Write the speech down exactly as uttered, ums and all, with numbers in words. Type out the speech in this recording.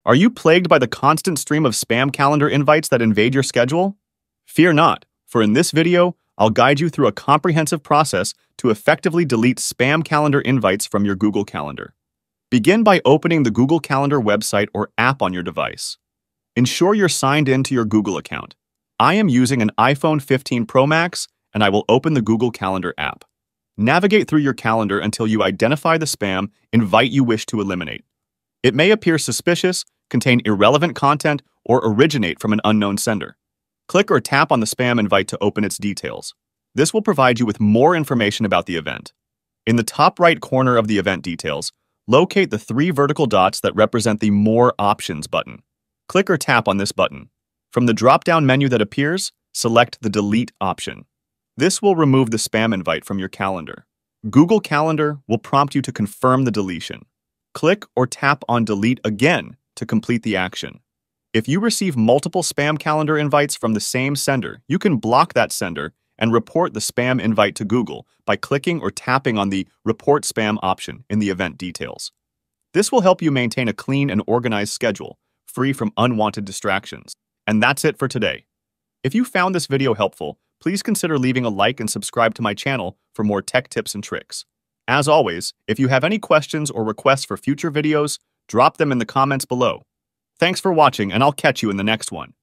Are you plagued by the constant stream of spam calendar invites that invade your schedule? Fear not, for in this video, I'll guide you through a comprehensive process to effectively delete spam calendar invites from your Google Calendar. Begin by opening the Google Calendar website or app on your device. Ensure you're signed in to your Google account. I am using an iPhone fifteen Pro Max, and I will open the Google Calendar app. Navigate through your calendar until you identify the spam invite you wish to eliminate. It may appear suspicious, contain irrelevant content, or originate from an unknown sender. Click or tap on the spam invite to open its details. This will provide you with more information about the event. In the top right corner of the event details, locate the three vertical dots that represent the More Options button. Click or tap on this button. From the drop-down menu that appears, select the Delete option. This will remove the spam invite from your calendar. Google Calendar will prompt you to confirm the deletion. Click or tap on Delete again to complete the action. If you receive multiple spam calendar invites from the same sender, you can block that sender and report the spam invite to Google by clicking or tapping on the Report Spam option in the event details. This will help you maintain a clean and organized schedule, free from unwanted distractions. And that's it for today. If you found this video helpful, please consider leaving a like and subscribe to my channel for more tech tips and tricks. As always, if you have any questions or requests for future videos, drop them in the comments below. Thanks for watching, and I'll catch you in the next one.